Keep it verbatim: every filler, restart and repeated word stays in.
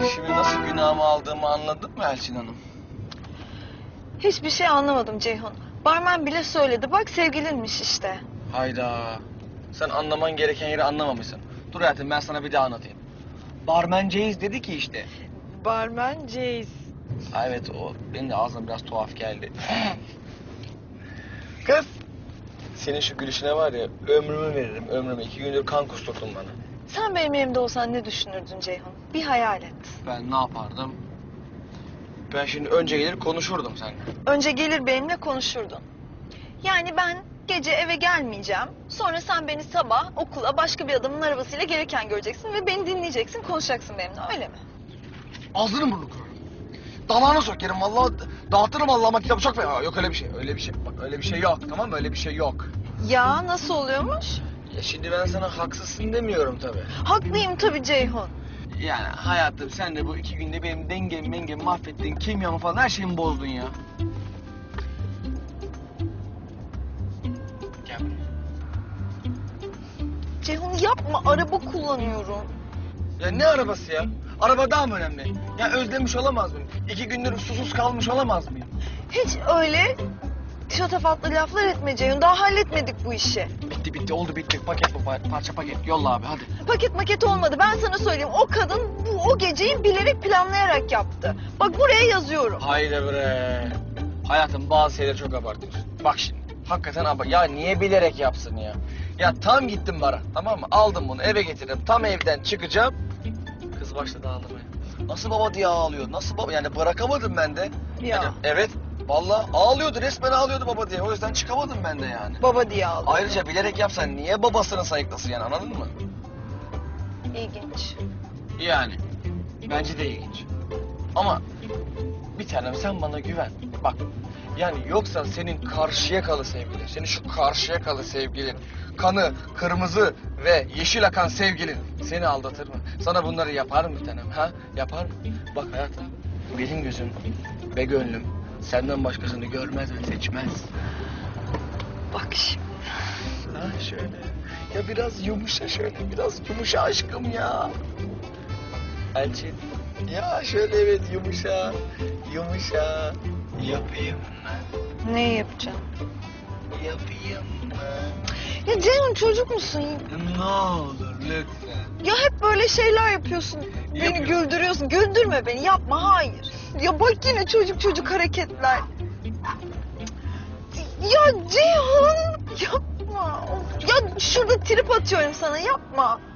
Şimdi nasıl günahımı aldığımı anladın mı Elçin Hanım? Hiçbir şey anlamadım Ceyhun. Barmen bile söyledi. Bak sevgilinmiş işte. Hayda. Sen anlaman gereken yeri anlamamışsın. Dur hayatım ben sana bir daha anlatayım. Barmen Ceyiz dedi ki işte. Barmen Ceyiz. Ha, evet o benim de ağzıma biraz tuhaf geldi. Kız. Senin şu gülüşüne var ya ömrümü veririm ömrümü. İki gündür kan kusturdun bana. Sen benim yerimde olsan ne düşünürdün Ceyhun? Bir hayal et. Ben ne yapardım? Ben şimdi önce gelir konuşurdum seninle. Önce gelir benimle konuşurdun. Yani ben gece eve gelmeyeceğim. Sonra sen beni sabah okula başka bir adamın arabasıyla gelirken göreceksin ve beni dinleyeceksin, konuşacaksın benimle, öyle mi? Ağzını burnunu kırarım. Damağına sokerim vallahi dağıtırım Allah'ıma kitabı çok fena. Yok öyle bir şey öyle bir şey bak öyle bir şey yok tamam mı öyle bir şey yok. Ya nasıl oluyormuş? Ya şimdi ben sana haksızsın demiyorum tabii. Haklıyım tabii Ceyhun. Yani hayatım sen de bu iki günde benim dengemi mengemi mahvettin. Kimyamı falan her şeyimi bozdun ya. Gel buraya. Ceyhun yapma, araba kullanıyorum. Ya ne arabası ya? Araba daha mı önemli? Ya özlemiş olamaz mıyım? İki gündür susuz kalmış olamaz mıyım? Hiç öyle şatafatlı laflar etme Ceyhun. Daha halletmedik bu işi. Bitti bitti oldu bitti. Paket bu pa- parça paket. Yolla abi hadi. Paket maket olmadı. Ben sana söyleyeyim. O kadın bu o geceyi bilerek planlayarak yaptı. Bak buraya yazıyorum. Haydi bre. Hayatım bazı şeyleri çok abartıyorsun. Bak şimdi. Hakikaten abart. Ya niye bilerek yapsın ya? Ya tam gittim bara. Tamam mı? Aldım bunu eve getirdim. Tam evden çıkacağım. Kız başladı ağlamaya. Nasıl baba diye ağlıyor. Nasıl baba? Yani bırakamadım ben de. Ya. Yani, evet. Vallahi ağlıyordu. Resmen ağlıyordu baba diye. O yüzden çıkamadım ben de yani. Baba diye aldı. Ayrıca bilerek yapsan niye babasının sayıklasın yani anladın mı? İlginç. Yani. Bence de ilginç. Ama bir tanem sen bana güven. Bak yani yoksa senin Karşıyakalı sevgilin, senin şu Karşıyakalı sevgilin, kanı kırmızı ve yeşil akan sevgilin seni aldatır mı? Sana bunları yapar mı bir tanem ha? Yapar mı? Bak hayatım benim gözüm ve gönlüm senden başkasını görmez ve seçmez. Bak şimdi. Ha şöyle. Ya biraz yumuşa şöyle biraz yumuşa aşkım ya. Elçin. Ya şöyle evet yumuşa. Yumuşa. Yapayım mı? Ne yapacağım? Yapayım mı? Ya Ceyhun çocuk musun? Ne olur lütfen. Ya hep böyle şeyler yapıyorsun. Beni Yapıyorum. güldürüyorsun. Güldürme beni. Yapma, hayır. Ya bak yine çocuk çocuk hareketler. Ya Ceyhun yapma. Ya şurada trip atıyorum sana, yapma.